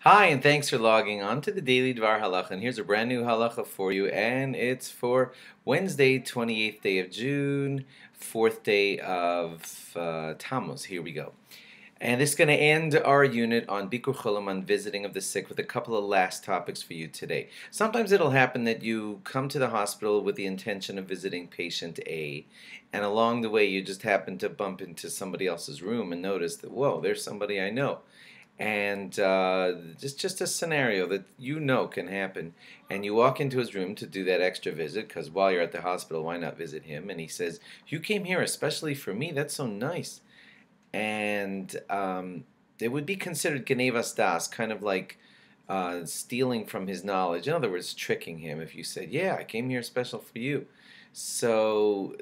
Hi, and thanks for logging on to the Daily DVAR Halacha. And here's a brand new halacha for you, and it's for Wednesday, 28th day of June, 4th day of Tamuz. Here we go. And this is going to end our unit on Bikur Cholim, on visiting of the sick, with a couple of last topics for you today. Sometimes it'll happen that you come to the hospital with the intention of visiting patient A, and along the way you just happen to bump into somebody else's room and notice that, whoa, there's somebody I know. And just a scenario that you know can happen, and you walk into his room to do that extra visit, because while you're at the hospital, why not visit him? And he says, "You came here especially for me? That's so nice." And it would be considered genevas das, kind of like stealing from his knowledge. In other words, tricking him. If you said, "Yeah, I came here special for you," so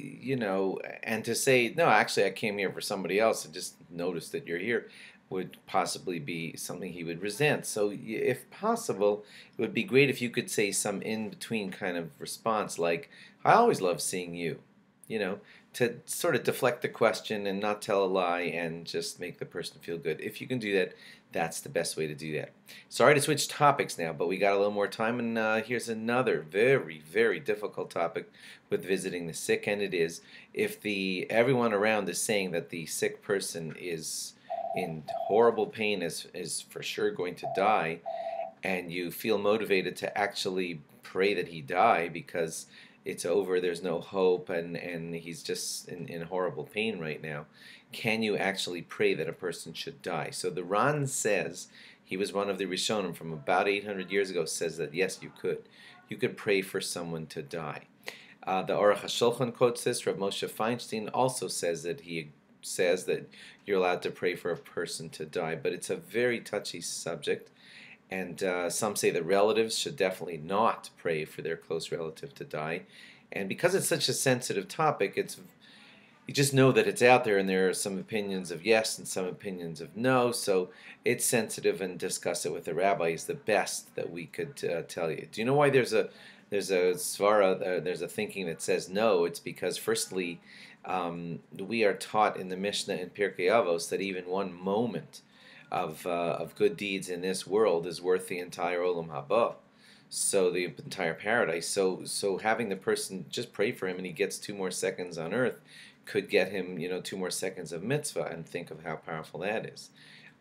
and to say, "No, actually, I came here for somebody else and just noticed that you're here," would possibly be something he would resent. So, if possible, it would be great if you could say some in between kind of response, like, "I always love seeing you," you know, to sort of deflect the question and not tell a lie and just make the person feel good. If you can do that, that's the best way to do that. Sorry to switch topics now, but we got a little more time, and here's another very, very difficult topic with visiting the sick, and it is if everyone around is saying that the sick person is in horrible pain, is for sure going to die, and you feel motivated to actually pray that he die because it's over, there's no hope, and he's just in horrible pain right now, can you actually pray that a person should die? So the Ran says, he was one of the Rishonim from about 800 years ago, says that yes, you could. You could pray for someone to die. The Aruch HaShulchan quotes this. Rav Moshe Feinstein also says that you're allowed to pray for a person to die, but it's a very touchy subject. And some say the relatives should definitely not pray for their close relative to die. And because it's such a sensitive topic, you just know that it's out there, and there are some opinions of yes and some opinions of no. So it's sensitive, and discuss it with the rabbi is the best that we could tell you. Do you know why there's a svara, there's a thinking that says no? It's because firstly, we are taught in the Mishnah in Pirkei Avos that even one moment of good deeds in this world is worth the entire olam haba, so the entire paradise. So having the person just pray for him and he gets 2 more seconds on earth could get him 2 more seconds of mitzvah, and think of how powerful that is.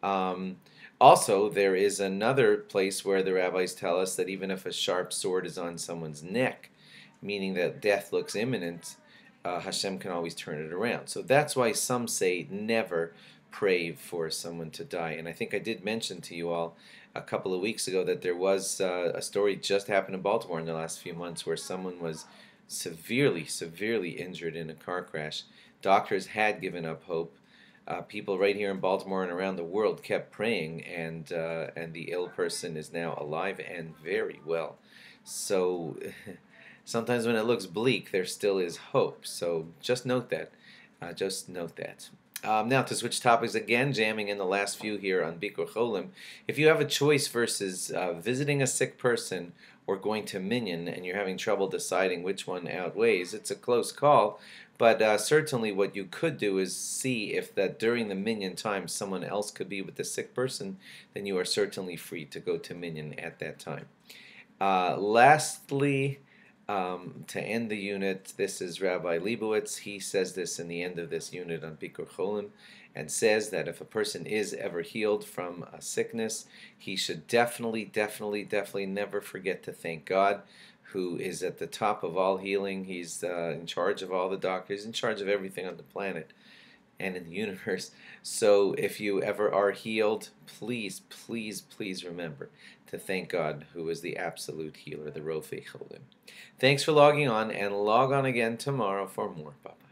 Also, there is another place where the rabbis tell us that even if a sharp sword is on someone's neck, meaning that death looks imminent, Hashem can always turn it around. So that's why some say never pray for someone to die. And I think I did mention to you all a couple of weeks ago that there was a story just happened in Baltimore in the last few months where someone was severely, severely injured in a car crash. Doctors had given up hope. People right here in Baltimore and around the world kept praying, and the ill person is now alive and very well. So sometimes when it looks bleak, there still is hope. So just note that. Just note that. Now to switch topics again, jamming in the last few here on Bikur Cholim. If you have a choice versus visiting a sick person or going to minyan, and you're having trouble deciding which one outweighs, it's a close call. But certainly what you could do is see if that during the minyan time someone else could be with the sick person, then you are certainly free to go to minyan at that time. Lastly, to end the unit, this is Rabbi Leibowitz. He says this in the end of this unit on Bikur Cholim, and says that if a person is ever healed from a sickness, he should definitely never forget to thank God, who is at the top of all healing. He's in charge of all the doctors, in charge of everything on the planet and in the universe. So if you ever are healed, please remember to thank God, who is the absolute healer, the Rofei Cholim. Thanks for logging on, and log on again tomorrow for more. Bye-bye.